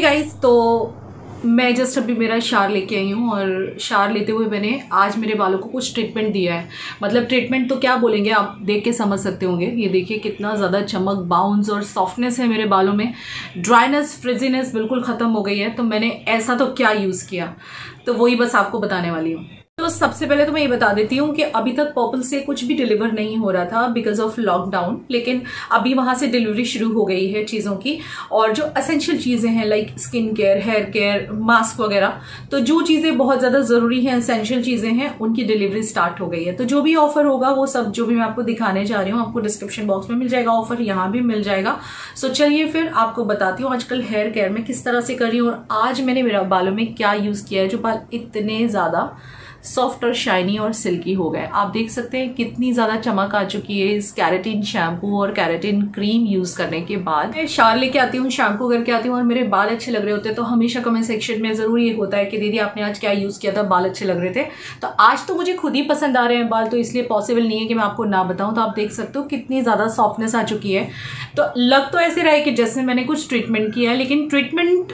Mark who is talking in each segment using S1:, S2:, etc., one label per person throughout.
S1: Guys, तो मैं just अभी मेरा शार लेके आई हूँ और शार लेते हुए मैंने आज मेरे बालों को कुछ ट्रीटमेंट दिया है। मतलब ट्रीटमेंट तो क्या बोलेंगे, आप देख के समझ सकते होंगे। ये देखिए कितना ज़्यादा चमक, बाउंस और सॉफ्टनेस है मेरे बालों में। ड्राइनेस, फ्रिजीनेस बिल्कुल ख़त्म हो गई है। तो मैंने ऐसा तो क्या यूज़ किया, तो वही बस आपको बताने वाली हूँ। तो सबसे पहले तो मैं ये बता देती हूँ कि अभी तक पर्पल से कुछ भी डिलीवर नहीं हो रहा था बिकॉज ऑफ लॉकडाउन, लेकिन अभी वहां से डिलीवरी शुरू हो गई है चीज़ों की। और जो एसेंशियल चीज़ें हैं like skin care, hair care, mask वगैरह, तो जो चीज़ें बहुत ज़्यादा ज़रूरी हैं, एसेंशियल चीज़ें हैं, उनकी डिलीवरी स्टार्ट हो गई है। तो जो भी ऑफर होगा वो सब जो भी मैं आपको दिखाने जा रही हूँ, आपको डिस्क्रिप्शन बॉक्स में मिल जाएगा ऑफर, यहाँ भी मिल जाएगा। सो चलिए फिर आपको बताती हूँ आजकल हेयर केयर में किस तरह से कर रही हूँ और आज मैंने मेरा बालों में क्या यूज़ किया है जो बाल इतने ज़्यादा सॉफ्ट और शाइनी और सिल्की हो गए। आप देख सकते हैं कितनी ज्यादा चमक आ चुकी है इस कैरेटिन शैम्पू और कैरेटिन क्रीम यूज करने के बाद। मैं शार लेके आती हूँ, शैम्पू करके आती हूँ और मेरे बाल अच्छे लग रहे होते हैं तो हमेशा कमेंट सेक्शन में जरूर ये होता है कि दीदी आपने आज क्या यूज किया था, बाल अच्छे लग रहे थे। तो आज तो मुझे खुद ही पसंद आ रहे हैं बाल, तो इसलिए पॉसिबल नहीं है कि मैं आपको ना बताऊं। तो आप देख सकते हो कितनी ज्यादा सॉफ्टनेस आ चुकी है। तो लग तो ऐसे रहा है कि जैसे मैंने कुछ ट्रीटमेंट किया है, लेकिन ट्रीटमेंट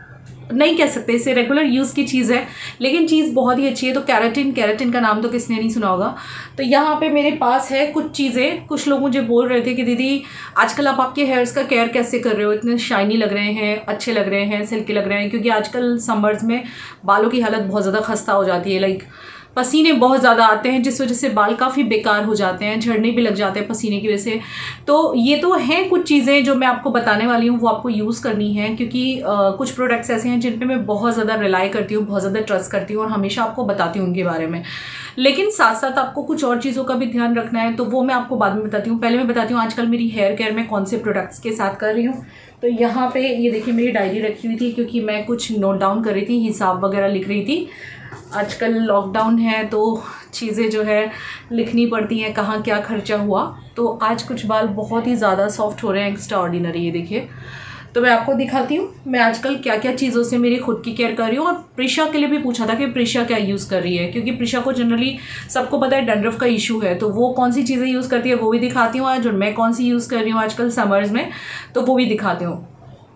S1: नहीं कह सकते, इसे रेगुलर यूज़ की चीज़ है, लेकिन चीज़ बहुत ही अच्छी है। तो कैरेटिन का नाम तो किसने नहीं सुना होगा। तो यहाँ पे मेरे पास है कुछ चीज़ें। कुछ लोग मुझे बोल रहे थे कि दीदी आजकल आप आपके हेयर्स का केयर कैसे कर रहे हो, इतने शाइनी लग रहे हैं, अच्छे लग रहे हैं, सिल्की लग रहे हैं। क्योंकि आजकल समर्स में बालों की हालत बहुत ज़्यादा खस्ता हो जाती है, लाइक पसीने बहुत ज़्यादा आते हैं जिस वजह से बाल काफ़ी बेकार हो जाते हैं, झड़ने भी लग जाते हैं पसीने की वजह से। तो ये तो हैं कुछ चीज़ें जो मैं आपको बताने वाली हूँ, वो आपको यूज़ करनी है। क्योंकि कुछ प्रोडक्ट्स ऐसे हैं जिन पे मैं बहुत ज़्यादा रिलाई करती हूँ, बहुत ज़्यादा ट्रस्ट करती हूँ और हमेशा आपको बताती हूँ उनके बारे में। लेकिन साथ साथ आपको कुछ और चीज़ों का भी ध्यान रखना है, तो वो मैं आपको बाद में बताती हूँ। पहले मैं बताती हूँ आजकल मेरी हेयर केयर में कौन से प्रोडक्ट्स के साथ कर रही हूँ। तो यहाँ पे ये देखिए मेरी डायरी रखी हुई थी क्योंकि मैं कुछ नोट डाउन कर रही थी, हिसाब वगैरह लिख रही थी। आजकल लॉकडाउन है तो चीज़ें जो है लिखनी पड़ती हैं, कहाँ क्या खर्चा हुआ। तो आज कुछ बाल बहुत ही ज़्यादा सॉफ्ट हो रहे हैं, एक्स्ट्रा ऑर्डिनरी। ये देखिए, तो मैं आपको दिखाती हूँ मैं आजकल क्या क्या चीज़ों से मेरी खुद की केयर कर रही हूँ। और प्रिशा के लिए भी पूछा था कि प्रिशा क्या यूज़ कर रही है, क्योंकि प्रिशा को जनरली सबको पता है डैंड्रफ का इशू है, तो वो कौन सी चीज़ें यूज़ करती है वो भी दिखाती हूँ आज। और मैं कौन सी यूज़ कर रही हूँ आजकल समर्स में, तो वो भी दिखाती हूँ।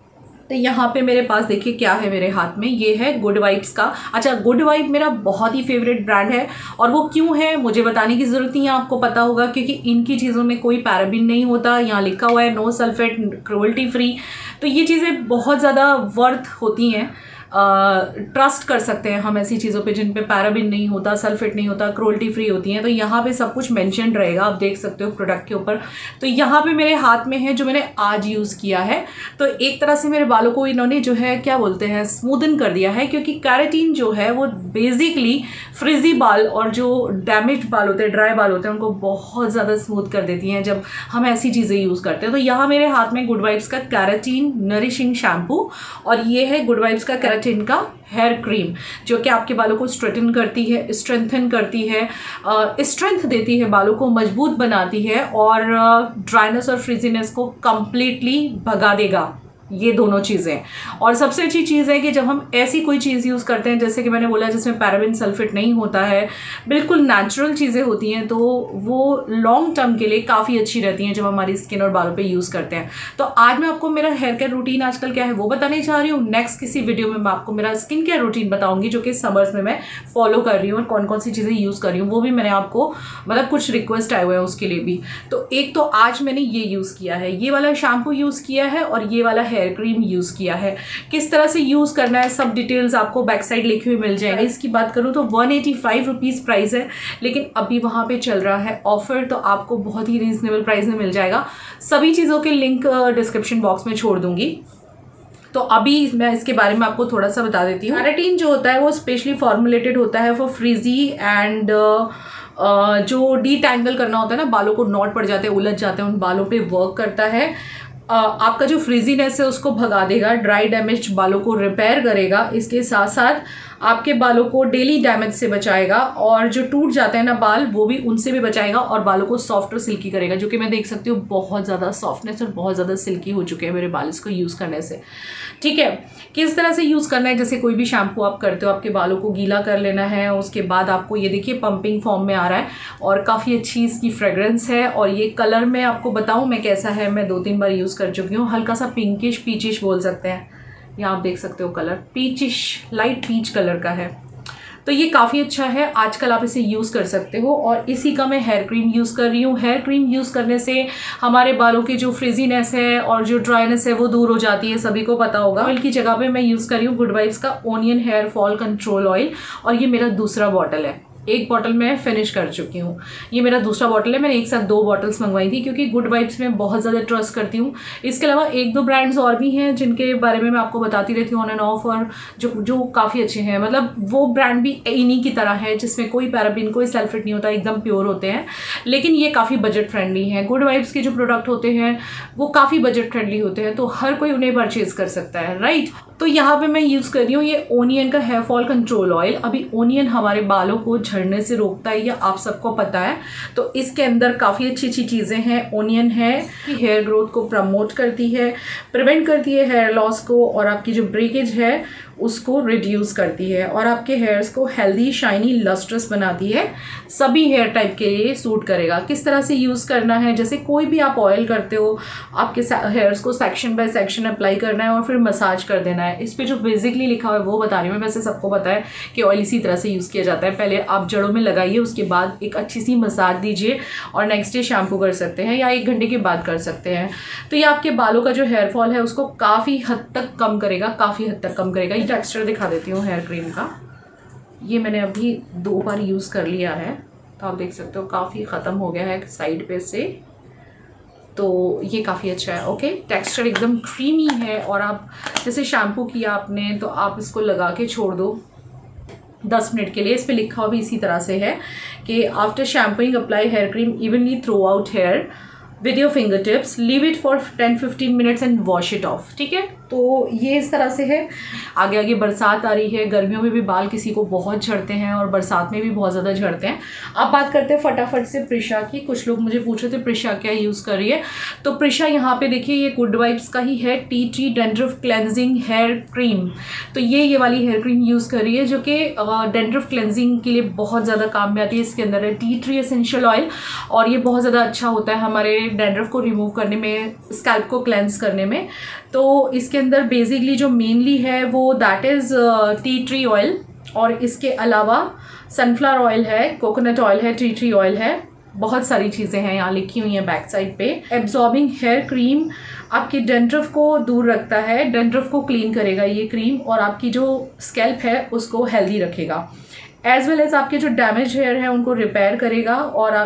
S1: तो यहाँ पे मेरे पास देखिए क्या है मेरे हाथ में, ये है गुड वाइब्स का। अच्छा, गुड वाइब मेरा बहुत ही फेवरेट ब्रांड है। और वो क्यों है मुझे बताने की ज़रूरत नहीं है, आपको पता होगा, क्योंकि इनकी चीज़ों में कोई पैराबिन नहीं होता। यहाँ लिखा हुआ है नो सल्फेट, क्रुएल्टी फ्री। तो ये चीज़ें बहुत ज़्यादा वर्थ होती हैं, ट्रस्ट कर सकते हैं हम ऐसी चीज़ों पे जिन पे पैराबिन नहीं होता, सल्फेट नहीं होता, क्रुएल्टी फ्री होती हैं। तो यहाँ पे सब कुछ मेंशन रहेगा, आप देख सकते हो प्रोडक्ट के ऊपर। तो यहाँ पे मेरे हाथ में है जो मैंने आज यूज़ किया है। तो एक तरह से मेरे बालों को इन्होंने जो है क्या बोलते हैं, स्मूदन कर दिया है। क्योंकि कैरेटीन जो है वो बेसिकली फ्रिजी बाल और जो डैमेज बाल होते हैं, ड्राई बाल होते हैं, उनको बहुत ज़्यादा स्मूथ कर देती हैं जब हम ऐसी चीज़ें यूज़ करते हैं। तो यहाँ मेरे हाथ में गुड वाइब्स का कैरेटीन नरिशिंग शैम्पू और ये है गुड वाइब्स का कैरेटीन का हेयर क्रीम, जो कि आपके बालों को स्ट्रेटन करती है, स्ट्रेंथन करती है, स्ट्रेंथ देती है, बालों को मजबूत बनाती है और ड्राइनेस और फ्रिजीनेस को कंप्लीटली भगा देगा, ये दोनों चीज़ें। और सबसे अच्छी चीज़ है कि जब हम ऐसी कोई चीज़ यूज़ करते हैं, जैसे कि मैंने बोला जिसमें पैराबिन सल्फेट नहीं होता है, बिल्कुल नेचुरल चीज़ें होती हैं, तो वो लॉन्ग टर्म के लिए काफ़ी अच्छी रहती हैं जब हमारी स्किन और बालों पे यूज़ करते हैं। तो आज मैं आपको मेरा हेयर केयर रूटीन आजकल क्या है वो बताने जा रही हूँ। नेक्स्ट किसी वीडियो में मैं आपको मेरा स्किन केयर रूटीन बताऊँगी जो कि समर्स में मैं फॉलो कर रही हूँ और कौन कौन सी चीज़ें यूज़ कर रही हूँ, वो भी मैंने आपको मतलब कुछ रिक्वेस्ट आए हुए हैं उसके लिए भी। तो एक तो आज मैंने ये यूज़ किया है, ये वाला शैम्पू यूज़ किया है और ये वाला हेयर क्रीम यूज़ किया है। किस तरह से यूज़ करना है सब डिटेल्स आपको बैक साइड लिखी हुई मिल जाएगी। इसकी बात करूँ तो 185 रुपीज़ प्राइस है, लेकिन अभी वहाँ पे चल रहा है ऑफर, तो आपको बहुत ही रीजनेबल प्राइस में मिल जाएगा। सभी चीज़ों के लिंक डिस्क्रिप्शन बॉक्स में छोड़ दूंगी। तो अभी मैं इसके बारे में आपको थोड़ा सा बता देती हूँ। कैरेटीन जो होता है वो स्पेशली फॉर्मुलेटेड होता है फॉर फ्रीजी एंड जो डीटैंगल करना होता है ना, बालों को नॉट पड़ जाते हैं, उलझ जाते हैं, उन बालों पे वर्क करता है। आपका जो फ्रीजीनेस है उसको भगा देगा, ड्राई डैमेज बालों को रिपेयर करेगा, इसके साथ साथ आपके बालों को डेली डैमेज से बचाएगा और जो टूट जाते हैं ना बाल, वो भी उनसे भी बचाएगा और बालों को सॉफ्ट और सिल्की करेगा, जो कि मैं देख सकती हूँ बहुत ज़्यादा सॉफ्टनेस और बहुत ज़्यादा सिल्की हो चुके हैं मेरे बाल इसको यूज़ करने से। ठीक है, किस तरह से यूज़ करना है, जैसे कोई भी शैम्पू आप करते हो, आपके बालों को गीला कर लेना है, उसके बाद आपको ये देखिए पंपिंग फॉर्म में आ रहा है और काफ़ी अच्छी इसकी फ्रेग्रेंस है। और ये कलर मैं आपको बताऊँ मैं कैसा है, मैं 2-3 बार यूज़ कर चुकी हूँ, हल्का सा पिंकिश पीचिश बोल सकते हैं, यहाँ आप देख सकते हो colour peachish, light peach colour का है। तो ये काफ़ी अच्छा है, आजकल आप इसे यूज़ कर सकते हो। और इसी का मैं हेयर क्रीम यूज़ कर रही हूँ। हेयर क्रीम यूज़ करने से हमारे बालों की जो फ्रिजीनेस है और जो ड्राइनेस है वो दूर हो जाती है, सभी को पता होगा। ऑयल की जगह पे मैं यूज़ कर रही हूँ गुड वाइब्स का onion hair fall control oil, और ये मेरा दूसरा बॉटल है। एक बॉटल मैं फिनिश कर चुकी हूँ, ये मेरा दूसरा बॉटल है। मैंने एक साथ 2 बॉटल्स मंगवाई थी क्योंकि गुड वाइब्स में बहुत ज़्यादा ट्रस्ट करती हूँ। इसके अलावा 1-2 ब्रांड्स और भी हैं जिनके बारे में मैं आपको बताती रहती हूँ ऑन एंड ऑफ, और जो काफ़ी अच्छे हैं। मतलब वो ब्रांड भी इन्हीं की तरह है जिसमें कोई पैराबिन, कोई सल्फेट नहीं होता, एकदम प्योर होते हैं। लेकिन ये काफ़ी बजट फ्रेंडली हैं। गुड वाइब्स के जो प्रोडक्ट होते हैं वो काफ़ी बजट फ्रेंडली होते हैं, तो हर कोई उन्हें परचेज कर सकता है, राइट। तो यहाँ पे मैं यूज़ कर रही हूँ ये ओनियन का हेयर फॉल कंट्रोल ऑयल। अभी ओनियन हमारे बालों को झड़ने से रोकता है, ये आप सबको पता है। तो इसके अंदर काफ़ी अच्छी अच्छी चीज़ें हैं। ओनियन है, हेयर ग्रोथ को प्रमोट करती है, प्रिवेंट करती है हेयर लॉस को, और आपकी जो ब्रेकेज है उसको रिड्यूस करती है, और आपके हेयर्स को हेल्दी, शाइनी, लस्ट्रस बनाती है। सभी हेयर टाइप के लिए सूट करेगा। किस तरह से यूज़ करना है, जैसे कोई भी आप ऑयल करते हो, आपके हेयर्स को सेक्शन बाय सेक्शन अप्लाई करना है और फिर मसाज कर देना है। इस पे जो बेसिकली लिखा हुआ है वो बता रही हूँ मैं। वैसे सबको पता है कि ऑयल इसी तरह से यूज़ किया जाता है। पहले आप जड़ों में लगाइए, उसके बाद एक अच्छी सी मसाज दीजिए और नेक्स्ट डे शैम्पू कर सकते हैं, या 1 घंटे के बाद कर सकते हैं। तो ये आपके बालों का जो हेयर फॉल है उसको काफ़ी हद तक कम करेगा, काफ़ी हद तक कम करेगा। टेक्सचर दिखा देती हूँ हेयर क्रीम का। ये मैंने अभी 2 बार यूज़ कर लिया है, तो आप देख सकते हो काफ़ी ख़त्म हो गया है साइड पे से। तो ये काफ़ी अच्छा है। ओके, टेक्सचर एकदम क्रीमी है, और आप जैसे शैम्पू किया आपने तो आप इसको लगा के छोड़ दो 10 मिनट के लिए। इस पर लिखा हुआ भी इसी तरह से है कि after shampooing apply hair cream evenly throughout hair with your fingertips, leave it for 10-15 minutes and wash it off. ठीक है, तो ये इस तरह से है। आगे आगे बरसात आ रही है, गर्मियों में भी बाल किसी को बहुत झड़ते हैं और बरसात में भी बहुत ज़्यादा झड़ते हैं। अब बात करते हैं फटाफट से प्रिशा की। कुछ लोग मुझे पूछ रहे थे प्रिशा क्या यूज़ कर रही है, तो प्रिशा यहाँ पे देखिए ये गुड वाइब्स का ही है tea tree dandruff cleansing hair cream. तो ये वाली हेयर क्रीम यूज़ कर रही है जो कि डैंड्रफ क्लेंजिंग के लिए बहुत ज़्यादा काम में आती है। इसके अंदर है टी ट्री एसेंशियल ऑयल, और ये बहुत ज़्यादा अच्छा होता है हमारे डैंड्रफ को रिमूव करने में, स्कैल्प को क्लेंस करने में। तो इसके अंदर बेसिकली जो मेनली है वो that is tea tree oil, और इसके अलावा सनफ्लावर ऑयल है, कोकोनट ऑयल है, टी ट्री ऑयल है, बहुत सारी चीज़ें हैं यहाँ लिखी हुई हैं बैक साइड पे। एब्जॉर्बिंग हेयर क्रीम आपकी डैंड्रफ को दूर रखता है, डैंड्रफ को क्लीन करेगा ये क्रीम, और आपकी जो स्कैल्प है उसको हेल्दी रखेगा, एज वेल एज आपके जो डैमेज हेयर है उनको रिपेयर करेगा,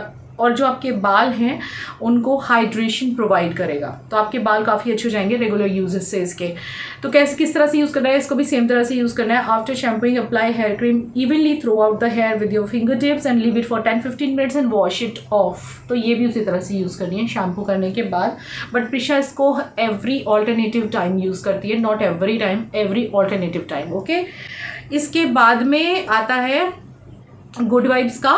S1: और जो आपके बाल हैं उनको हाइड्रेशन प्रोवाइड करेगा। तो आपके बाल काफ़ी अच्छे हो जाएंगे रेगुलर यूजेस से इसके। तो कैसे किस तरह से यूज़ करना है, इसको भी सेम तरह से यूज़ करना है। After shampooing apply hair cream evenly throughout the hair with your fingertips and leave it for 10-15 minutes and wash it off. तो ये भी उसी तरह से यूज़ करनी है शैम्पू करने के बाद। बट प्रिशा इसको एवरी ऑल्टरनेटिव टाइम यूज़ करती है, not every time, every alternative time. Okay, इसके बाद में आता है गुड वाइब्स का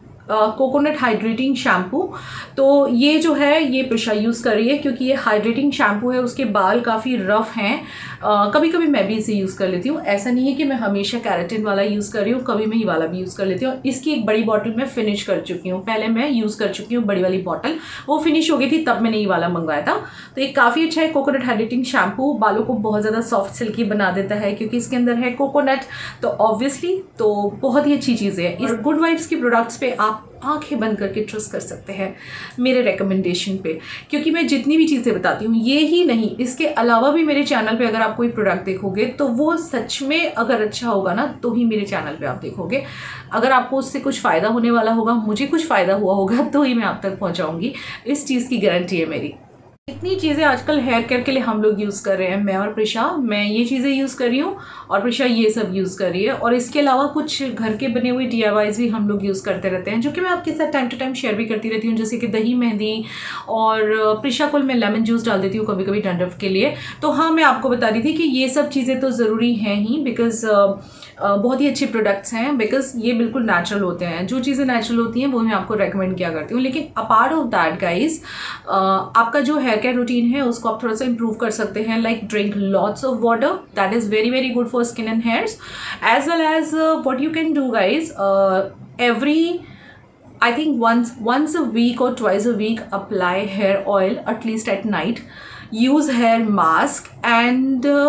S1: कोकोनट हाइड्रेटिंग शैम्पू। तो ये जो है ये प्रिशा यूज़ कर रही है क्योंकि ये हाइड्रेटिंग शैम्पू है। उसके बाल काफ़ी रफ़ हैं, कभी कभी मैं भी इसे यूज़ कर लेती हूँ। ऐसा नहीं है कि मैं हमेशा कैरेटिन वाला यूज़ कर रही हूँ, कभी मैं ये वाला भी यूज़ कर लेती हूँ। इसकी एक बड़ी बॉटल मैं फिनिश कर चुकी हूँ, पहले मैं यूज़ कर चुकी हूँ बड़ी वाली बॉटल, वो फिनिश हो गई थी तब मैंने ये वाला मंगवाया था। तो ये काफ़ी अच्छा है कोकोनट हाइड्रेटिंग शैम्पू, बालों को बहुत ज़्यादा सॉफ्ट सिल्की बना देता है क्योंकि इसके अंदर है कोकोनट, तो ऑब्वियसली तो बहुत ही अच्छी चीज़ है। इस गुड वाइब्स की प्रोडक्ट्स पे आप आंखें बंद करके ट्रस्ट कर सकते हैं मेरे रिकमेंडेशन पे, क्योंकि मैं जितनी भी चीज़ें बताती हूँ ये ही नहीं, इसके अलावा भी मेरे चैनल पे अगर आप कोई प्रोडक्ट देखोगे तो वो सच में अगर अच्छा होगा ना तो ही मेरे चैनल पे आप देखोगे। अगर आपको उससे कुछ फ़ायदा होने वाला होगा, मुझे कुछ फ़ायदा हुआ होगा तो ही मैं आप तक पहुँचाऊँगी, इस चीज़ की गारंटी है मेरी। इतनी चीज़ें आजकल हेयर केयर के लिए हम लोग यूज़ कर रहे हैं, मैं और प्रिशा। मैं ये चीज़ें यूज़ कर रही हूँ और प्रिशा ये सब यूज़ कर रही है, और इसके अलावा कुछ घर के बने हुए DIYs भी हम लोग यूज़ करते रहते हैं जो कि मैं आपके साथ टाइम टू टाइम शेयर भी करती रहती हूँ, जैसे कि दही मेहंदी, और प्रिशा को मैं लेमन जूस डाल देती हूँ कभी कभी डैंड्रफ के लिए। तो हाँ, मैं आपको बता रही थी कि ये सब चीज़ें तो ज़रूरी हैं ही, बिकॉज़ बहुत ही अच्छे प्रोडक्ट्स हैं, बिकॉज ये बिल्कुल नेचुरल होते हैं। जो चीज़ें नेचुरल होती हैं वो मैं आपको रेकमेंड किया करती हूँ। लेकिन अपार्ट ऑफ दैट गाइज, आपका जो हेयर केयर रूटीन है उसको आप थोड़ा सा इंप्रूव कर सकते हैं, like drink lots of water, that is very very good for skin and hairs, as well as what you can do guys, every I think once a week or twice a week apply hair oil at least at night, use hair mask, and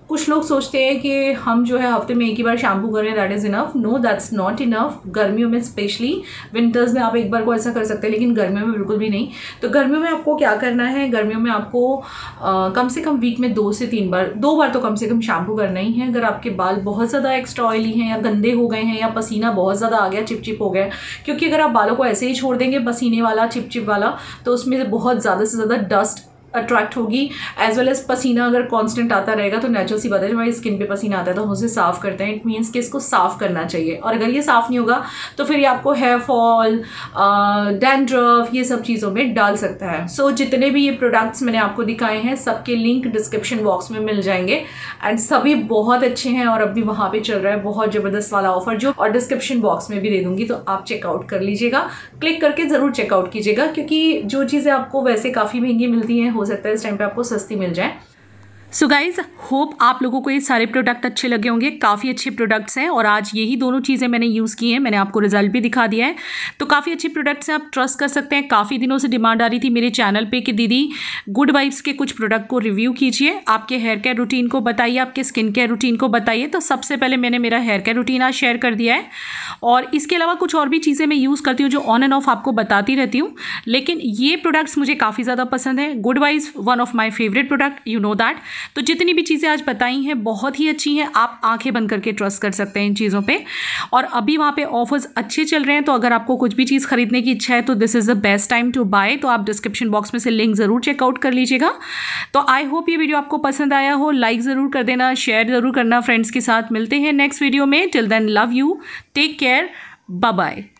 S1: कुछ लोग सोचते हैं कि हम जो है हफ्ते में एक ही बार शैम्पू करें, that is enough. No, that's not enough. गर्मियों में स्पेशली, विंटर्स में आप एक बार को ऐसा कर सकते हैं, लेकिन गर्मियों में बिल्कुल भी नहीं। तो गर्मियों में आपको क्या करना है, गर्मियों में आपको कम से कम वीक में 2 से 3 बार, 2 बार तो कम से कम शैम्पू करना ही है। अगर आपके बाल बहुत ज़्यादा एक्स्ट्रा ऑयली हैं या गंदे हो गए हैं या पसीना बहुत ज़्यादा आ गया, चिपचिप हो गया, क्योंकि अगर आप बालों को ऐसे ही छोड़ देंगे पसीने वाला, चिपचिप वाला, तो उसमें बहुत ज़्यादा से ज़्यादा डस्ट अट्रैक्ट होगी, एज वेल एज पसीना अगर कांस्टेंट आता रहेगा तो नेचुरल सी बात है, जब हमारी स्किन पे पसीना आता है तो हम उसे साफ़ करते हैं। इट मीन्स कि इसको साफ़ करना चाहिए, और अगर ये साफ़ नहीं होगा तो फिर ये आपको हेयर फॉल, डैंड्रफ, ये सब चीज़ों में डाल सकता है। सो जितने भी ये प्रोडक्ट्स मैंने आपको दिखाए हैं सबके लिंक डिस्क्रिप्शन बॉक्स में मिल जाएंगे, एंड सभी बहुत अच्छे हैं, और अभी वहाँ पे चल रहा है बहुत ज़बरदस्त वाला ऑफर, जो और डिस्क्रिप्शन बॉक्स में भी दे दूँगी, तो आप चेकआउट कर लीजिएगा। क्लिक करके ज़रूर चेकआउट कीजिएगा, क्योंकि जो चीज़ें आपको वैसे काफ़ी महंगी मिलती हैं, हो सकता है इस टाइम पे आपको सस्ती मिल जाए। सो गाइज, होप आप लोगों को ये सारे प्रोडक्ट अच्छे लगे होंगे। काफ़ी अच्छे प्रोडक्ट्स हैं, और आज यही दोनों चीज़ें मैंने यूज़ की हैं, मैंने आपको रिजल्ट भी दिखा दिया है। तो काफ़ी अच्छे प्रोडक्ट्स हैं, आप ट्रस्ट कर सकते हैं। काफ़ी दिनों से डिमांड आ रही थी मेरे चैनल पे कि दीदी गुड वाइब्स के कुछ प्रोडक्ट को रिव्यू कीजिए, आपके हेयर केयर रूटीन को बताइए, आपके स्किन केयर रूटीन को बताइए। तो सबसे पहले मैंने मेरा हेयर केयर रूटीन आज शेयर कर दिया है, और इसके अलावा कुछ और भी चीज़ें मैं यूज़ करती हूँ जो ऑन एंड ऑफ आपको बताती रहती हूँ, लेकिन ये प्रोडक्ट्स मुझे काफ़ी ज़्यादा पसंद है। Good vibes one of my favourite product, you know that. तो जितनी भी चीज़ें आज बताई हैं बहुत ही अच्छी हैं, आप आंखें बंद करके ट्रस्ट कर सकते हैं इन चीज़ों पे। और अभी वहाँ पे ऑफर्स अच्छे चल रहे हैं, तो अगर आपको कुछ भी चीज़ खरीदने की इच्छा है तो this is the best time to buy. तो आप डिस्क्रिप्शन बॉक्स में से लिंक ज़रूर चेकआउट कर लीजिएगा। तो आई होप ये वीडियो आपको पसंद आया हो, लाइक ज़रूर कर देना, शेयर ज़रूर करना फ्रेंड्स के साथ। मिलते हैं नेक्स्ट वीडियो में, till then love you, take care, bye bye.